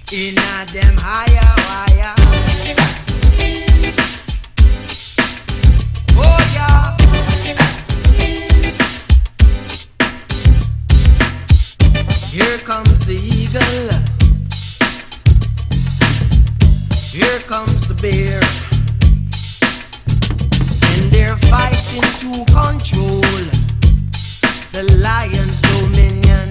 in a them higher wire. Oh yeah. Here comes the eagle. Here comes the bear. And they're fighting to control the lion's dominion.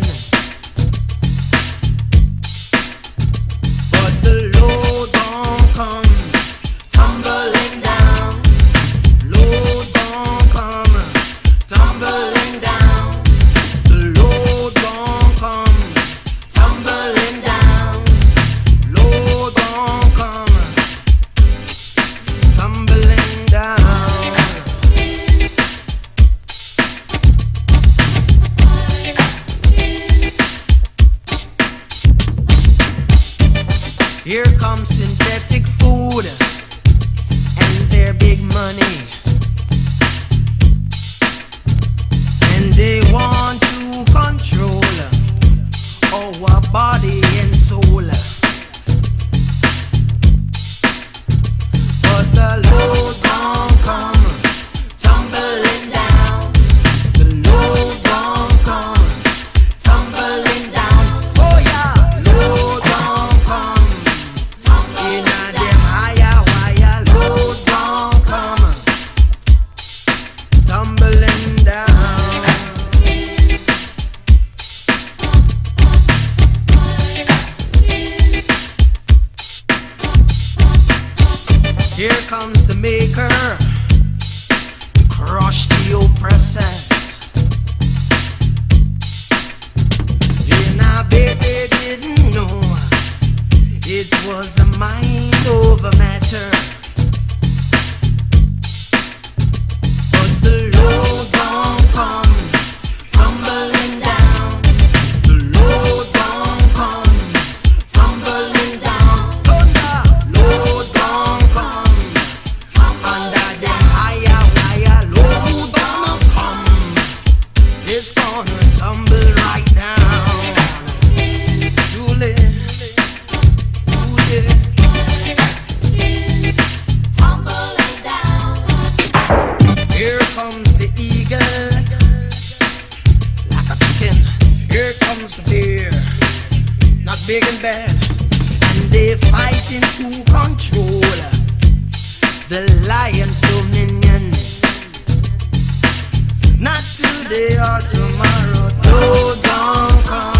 But the load don't come tumbling down. Load don't come tumbling down. The load don't come tumbling down. Load don't come tumbling down. Here comes synthetic food and their big money, and they want to control our body and soul. But the load don't come tumbling down. The load don't come tumbling down. Oh yeah, load don't come in a them higher wire. Load don't come tumbling down. Here comes the maker to crush the oppressors. And I bet they didn't know it was a mind over matter. But the load don't come tumbling down. The load don't come tumbling down. Thunder, load don't come under them higher wire. Load gonna come, it's gonna tumble right down. Julie, Julie. Tumbling down. Here comes the eagle, like a chicken. Here comes the bear, not big and bad, and they fighting to control the lion's dominion. Not today or tomorrow, no, don't come.